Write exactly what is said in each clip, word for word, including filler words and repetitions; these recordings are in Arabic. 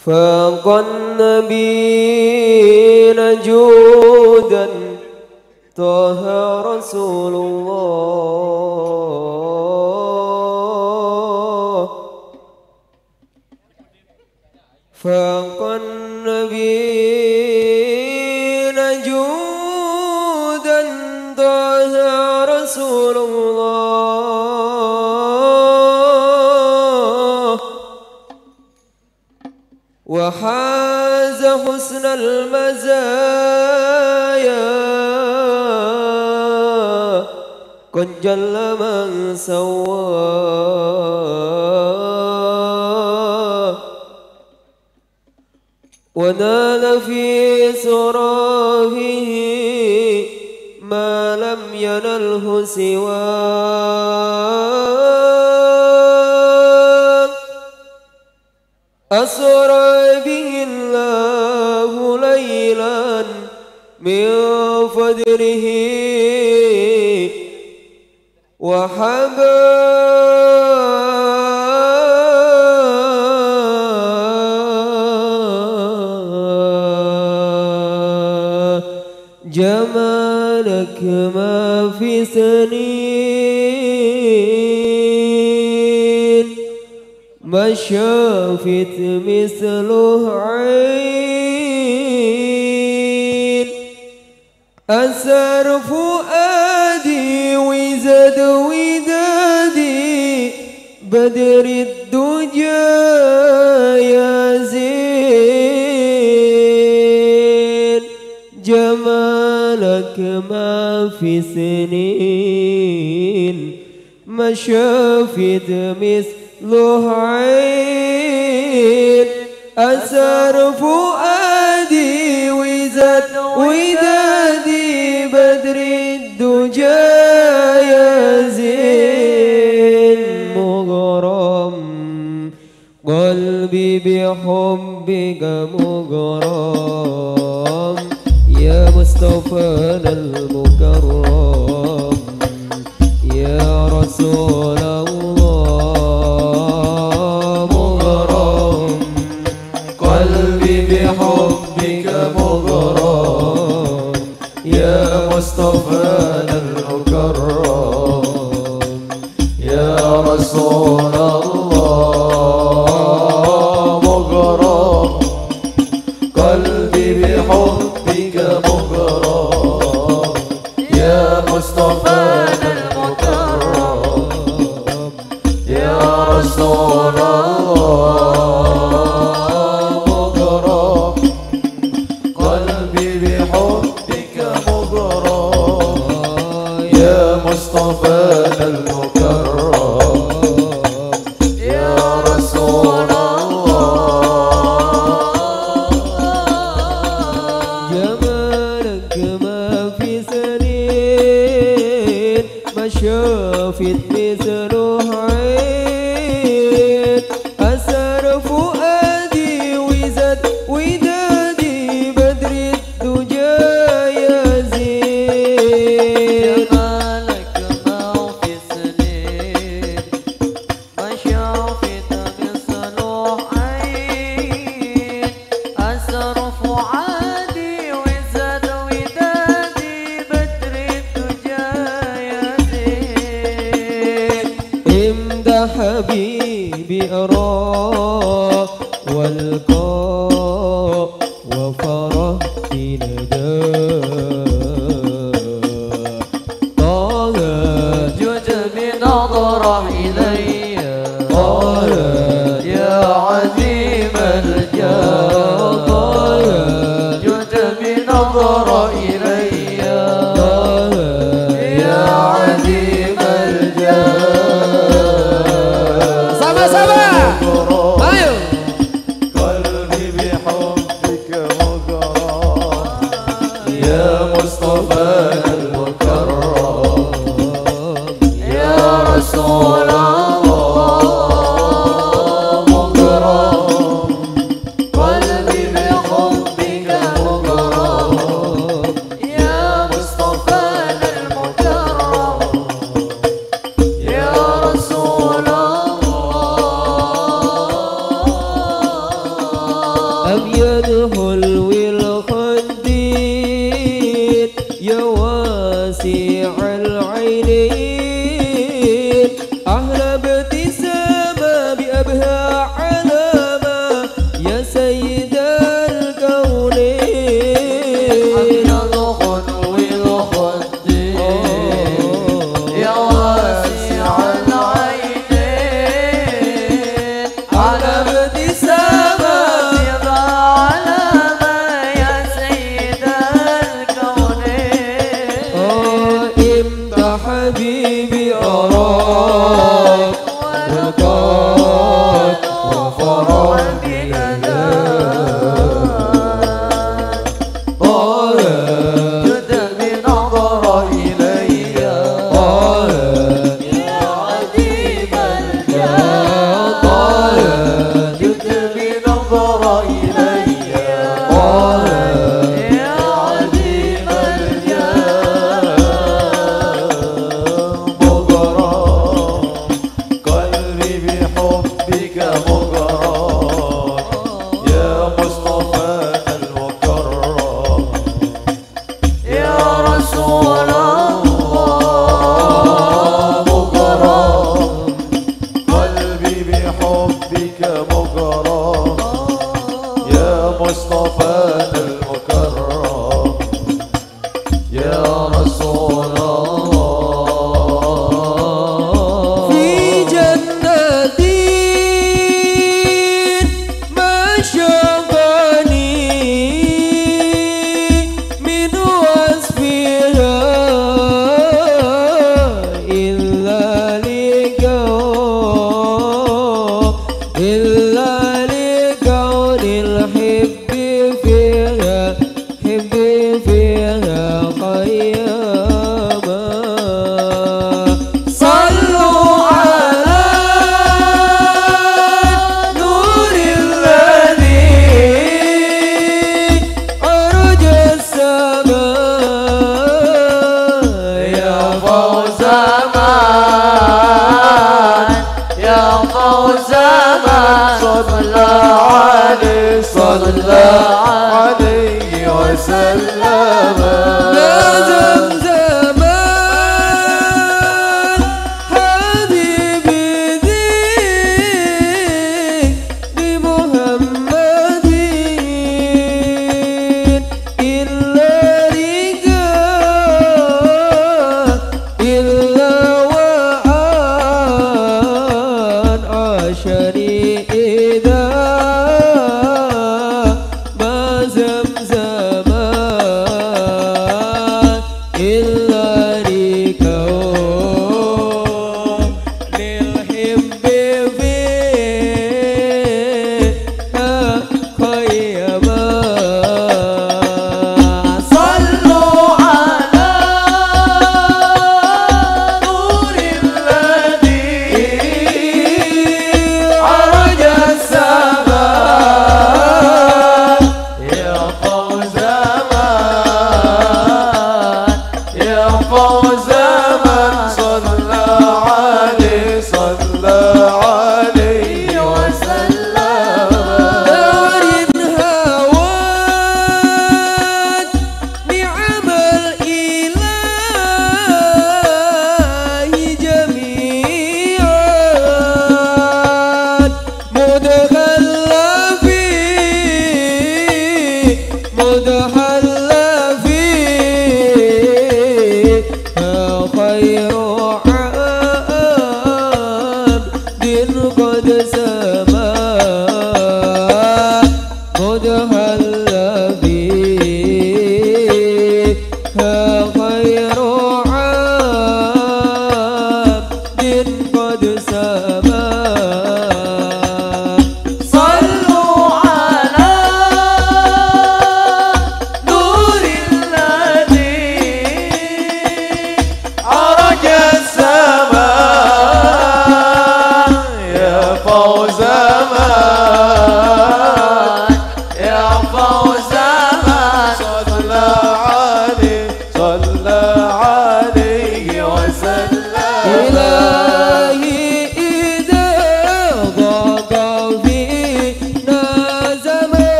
فاق النبيين جودا طه رسول الله. فاق النبيين جودا طه رسول الله. وحاز حسن المزايا قد جل من سواه. ونال في سرافه ما لم ينله سواه. أسرى به الله ليلا من فجره وحبا جمالك ما في سنين ما شافت مثله عين. أسر فؤادي وزاد ودادي بدر الدجى يا زين. جمالك ما في سنين ما شافت مثله عين. أسر فؤادي وزاد ودادي بدر الدجى يا زين. مغرم قلبي بحبك مغرم يا مصطفى المكرم يا رسول الله. مغرم قلبي بحبك مغرم يا مصطفى المكرم يا رسول الله. مغرم قلبي بحبك مغرم يا مصطفى المكرم يا رسول الله. مغرم قلبي بحبك مغرم يا مصطفى المكرم يا رسول الله. جمالك ما في سنين ما شافت مثله عين. أسر فؤادي وزاد ودادي بدر الدجى يا زين. جمالك ما في سنين ما شافت مثله عين. أسر فؤادي وزاد ودادي بدر الدجى يا زين. امدح حبيبي أراه والقاه وفرحت نداه. طه جد بنظرة إلي طه يا عظيم الجاه. طه جد بنظرة إلي طه يا عظيم الجاه. sama-sama. Ayo. قلبي يدخل والخدين يا واسع العينين أحلى ابتسامة بأبهى علامة يا سيد الكونين يدخل والخدين يا واسع العينين على ابتسامة يبقى علامة يا سيد الكونين امتى حبيبي أراك ولقاك وفرح مصطفى المكرم يا رسول الله في جنة ما شغني من وصفها إلا لقاء إلا لقول الحب فيها حب فيها قياما صلوا على نور الذي أرج السماء يا فوز من يا فوز من صلى عليه صلى عليه وسلم لازم زمان حبيبي ذيك بمحمد إلا رجاء إلا وعان عشري إذا ما زمزمان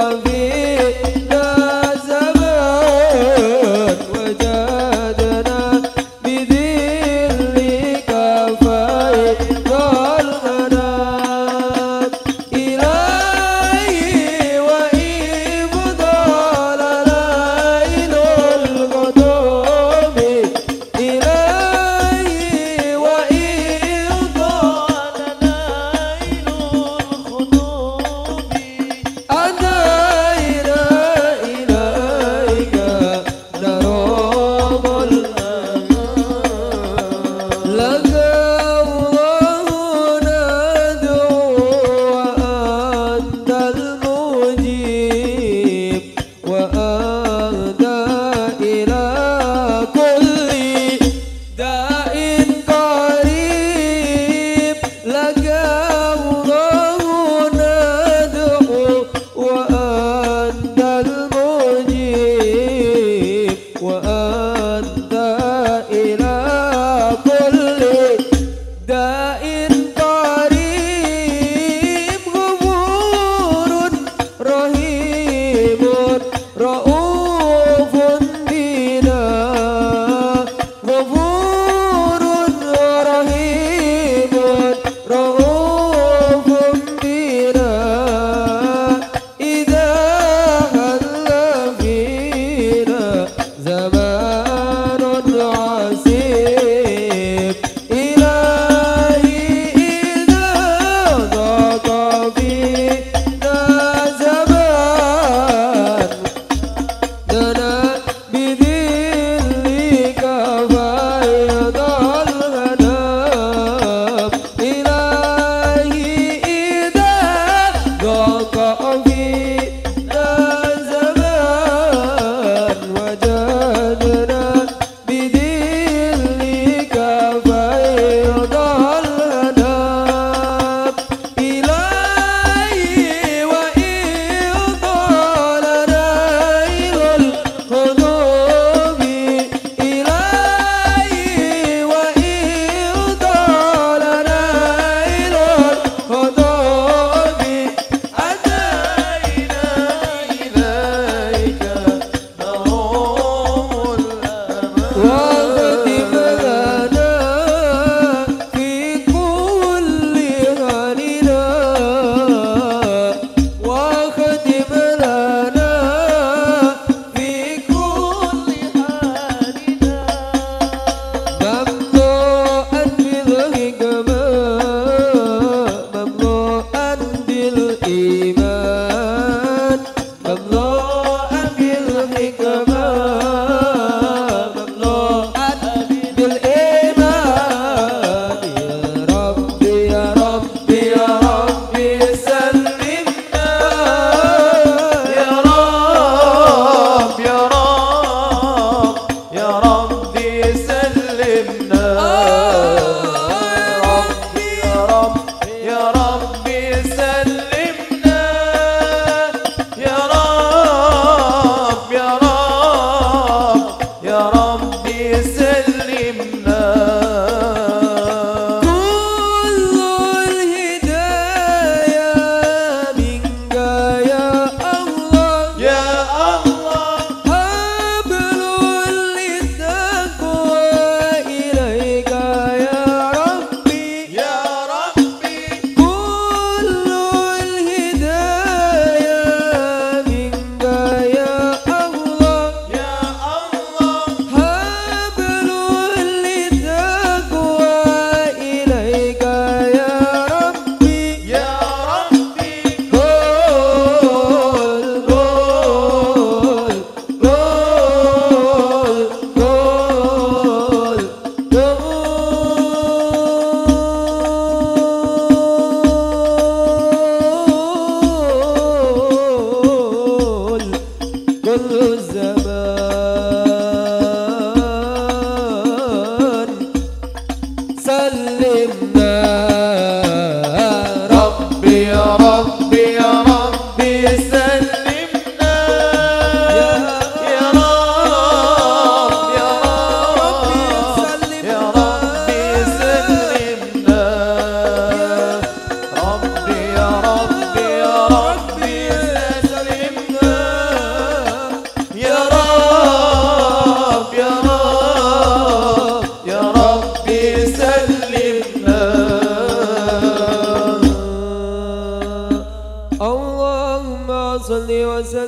ربي يا ربي يا ربي سلمنا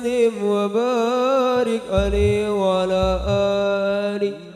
وسلم وبارك عليه وعلى آله